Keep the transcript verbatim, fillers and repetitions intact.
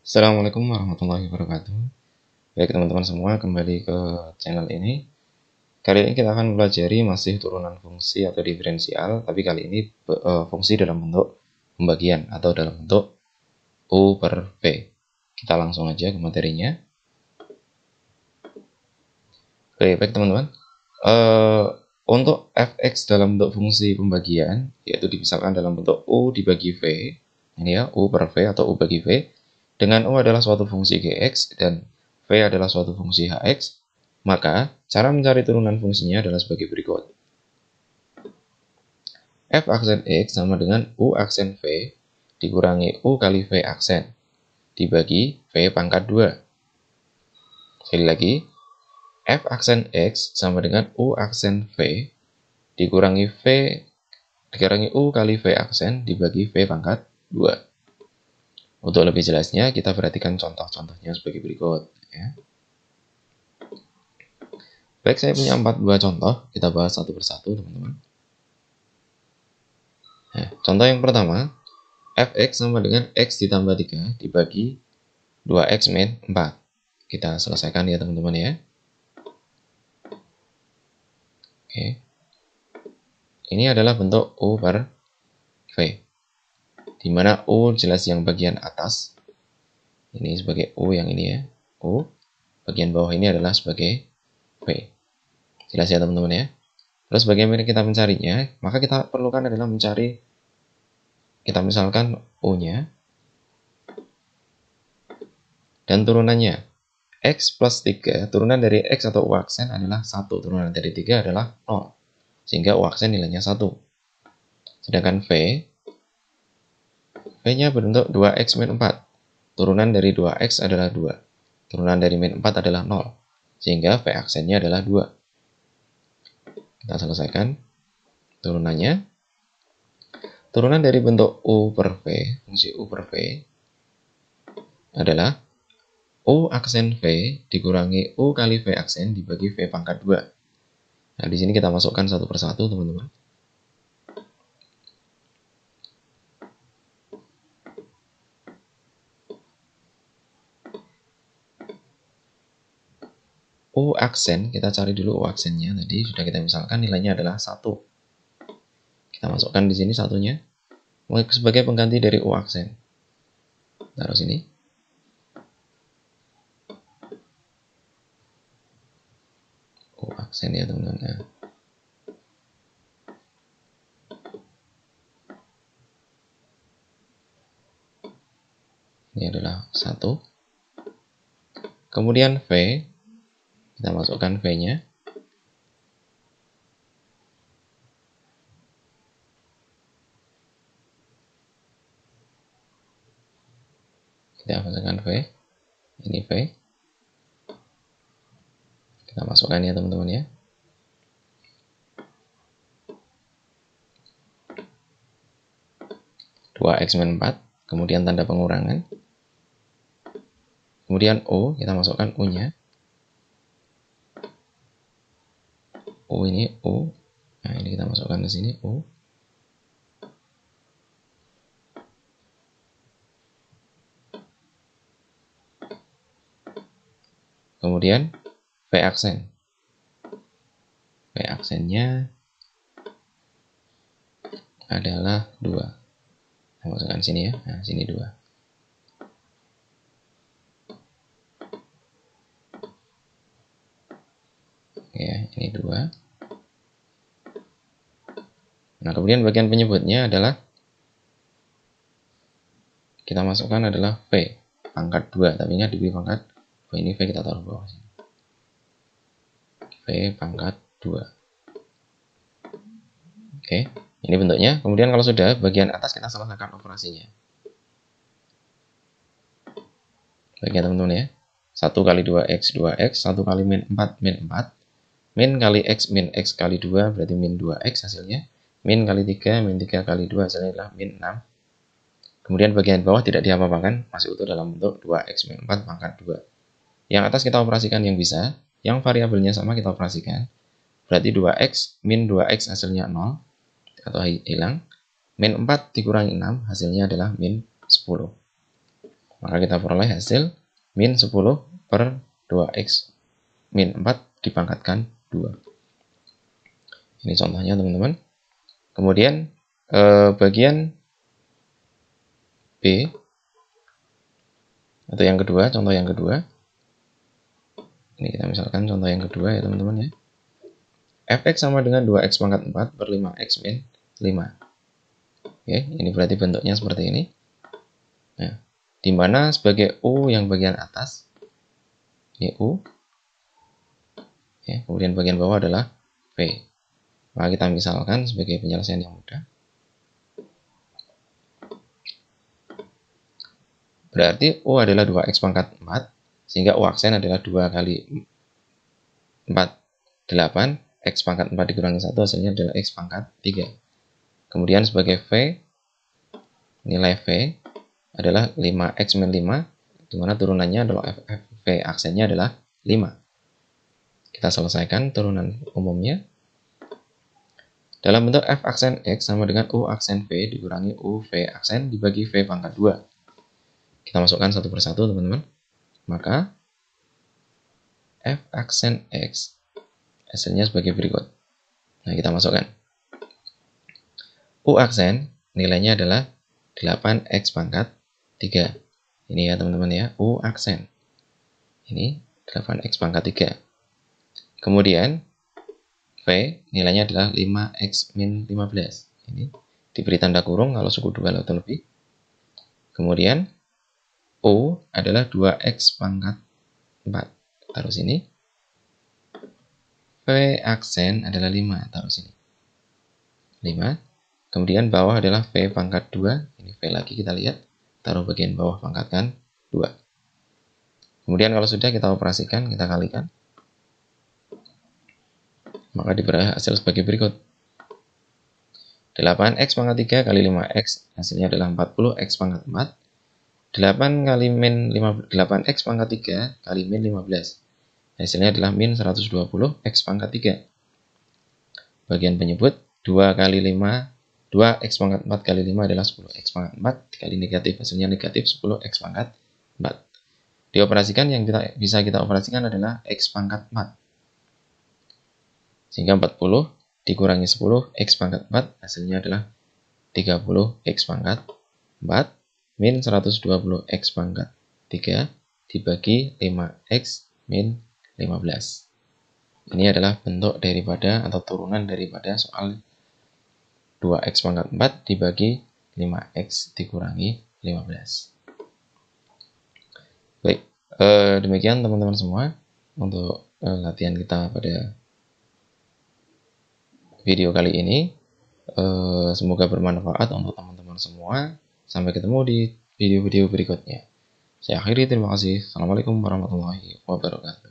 Assalamualaikum warahmatullahi wabarakatuh. Baik teman-teman semua, kembali ke channel ini. Kali ini kita akan mempelajari masih turunan fungsi atau diferensial, tapi kali ini uh, fungsi dalam bentuk pembagian atau dalam bentuk U per V. Kita langsung aja ke materinya. Oke, baik teman-teman. Uh, untuk f(x) dalam bentuk fungsi pembagian, yaitu dimisalkan dalam bentuk U dibagi V, ini ya, U per V atau U bagi V, dengan U adalah suatu fungsi Gx dan V adalah suatu fungsi Hx, maka cara mencari turunan fungsinya adalah sebagai berikut. F aksen X sama dengan U aksen V dikurangi U kali V aksen dibagi V pangkat dua. Sekali lagi, F aksen X sama dengan U aksen V dikurangi V dikurangi U kali V aksen dibagi V pangkat dua. Untuk lebih jelasnya, kita perhatikan contoh-contohnya sebagai berikut. Ya. Baik, saya punya empat buah contoh. Kita bahas satu persatu, teman-teman. Nah, contoh yang pertama, f(x) sama dengan x ditambah tiga dibagi dua x min empat. Kita selesaikan ya, teman-teman ya. Oke. Ini adalah bentuk U per V. Di mana U jelas yang bagian atas. Ini sebagai U yang ini ya. U. Bagian bawah ini adalah sebagai V. Jelas ya teman-teman ya. Terus bagaimana kita mencarinya? Maka kita perlukan adalah mencari, kita misalkan U-nya dan turunannya. X plus tiga, turunan dari X atau U aksen adalah satu. Turunan dari tiga adalah nol. Sehingga U aksen nilainya satu. Sedangkan V, V-nya berbentuk dua x min empat. Turunan dari dua x adalah dua. Turunan dari min empat adalah nol. Sehingga V aksennya adalah dua. Kita selesaikan turunannya. Turunan dari bentuk U per V, fungsi U per V, adalah U aksen V dikurangi U kali V aksen dibagi V pangkat dua. Nah, di sini kita masukkan satu persatu, teman-teman. U aksen, kita cari dulu U aksennya. Tadi sudah kita misalkan nilainya adalah satu. Kita masukkan di sini satunya sebagai pengganti dari U aksen. Taruh sini. U aksen ya, teman-teman. Nah. Ini adalah satu. Kemudian V, kita masukkan V-nya. Kita masukkan V. Ini V. Kita masukkan ya, teman-teman ya. dua x min empat. Kemudian tanda pengurangan. Kemudian U, kita masukkan U-nya. U ini U. Nah, ini kita masukkan ke sini U. Kemudian V aksen. V aksennya adalah dua. Kita masukkan sini ya. Nah, sini dua. Ya, ini dua. Nah, kemudian bagian penyebutnya adalah kita masukkan adalah V pangkat dua, tapi ingat di pangkat V, ini V kita taruh bawah sini. V pangkat dua. Oke, ini bentuknya. Kemudian kalau sudah, bagian atas kita selesaikan operasinya. Bagian teman-teman ya. satu kali dua x, dua x, satu kali min empat, min empat. Min kali x, min x kali dua, berarti min dua x hasilnya. Min kali tiga, min tiga kali dua, hasilnya adalah min enam. Kemudian bagian bawah tidak diapa-apakan, masih utuh dalam bentuk dua x min empat pangkat dua. Yang atas kita operasikan yang bisa, yang variabelnya sama kita operasikan. Berarti dua x min dua x hasilnya nol, atau hilang. Min empat dikurangi enam, hasilnya adalah min sepuluh. Maka kita peroleh hasil min sepuluh per dua x min empat dipangkatkan dua. Ini contohnya teman-teman. Kemudian eh, bagian B atau yang kedua, contoh yang kedua. Ini kita misalkan contoh yang kedua ya teman-teman ya. Fx sama dengan dua x pangkat empat per lima x min lima. Oke, ini berarti bentuknya seperti ini. Nah, di mana sebagai U yang bagian atas, ini U. Ya, kemudian bagian bawah adalah V. Maka kita misalkan sebagai penyelesaian yang mudah. Berarti U adalah dua x pangkat empat, sehingga U aksen adalah dua kali empat, delapan. X pangkat empat dikurangi satu hasilnya adalah X pangkat tiga. Kemudian sebagai V, nilai V adalah lima x min lima, di mana turunannya adalah F, F, V aksennya adalah lima. Kita selesaikan turunan umumnya. Dalam bentuk F aksen X sama dengan U aksen V dikurangi U V aksen dibagi V pangkat dua. Kita masukkan satu persatu teman-teman. Maka F aksen X hasilnya sebagai berikut. Nah, kita masukkan. U aksen nilainya adalah delapan x pangkat tiga. Ini ya teman-teman ya, U aksen. Ini delapan x pangkat tiga. Kemudian V nilainya adalah lima x min lima belas. Ini diberi tanda kurung kalau suku dua atau lebih. Kemudian U adalah dua x pangkat empat. Taruh sini. V aksen adalah lima, taruh sini. lima. Kemudian bawah adalah V pangkat dua. Ini V lagi kita lihat. Taruh bagian bawah pangkatkan dua. Kemudian kalau sudah kita operasikan, kita kalikan. Maka diperoleh hasil sebagai berikut. delapan x pangkat tiga kali lima x hasilnya adalah empat puluh x pangkat empat. delapan kali min lima, delapan x pangkat tiga kali min lima belas. Hasilnya adalah min seratus dua puluh x pangkat tiga. Bagian penyebut dua kali lima, dua x pangkat empat kali lima adalah sepuluh x pangkat empat. Dikali negatif, hasilnya negatif sepuluh x pangkat empat. Dioperasikan, yang kita bisa kita operasikan adalah x pangkat empat. Sehingga empat puluh dikurangi sepuluh x pangkat empat, hasilnya adalah tiga puluh x pangkat empat min seratus dua puluh x pangkat tiga dibagi lima x min lima belas. Ini adalah bentuk daripada atau turunan daripada soal dua x pangkat empat dibagi lima x dikurangi lima belas. Baik, eh, demikian teman-teman semua untuk eh, latihan kita pada video kali ini. Eh, semoga bermanfaat untuk teman-teman semua. Sampai ketemu di video-video berikutnya. Saya akhiri, terima kasih. Assalamualaikum warahmatullahi wabarakatuh.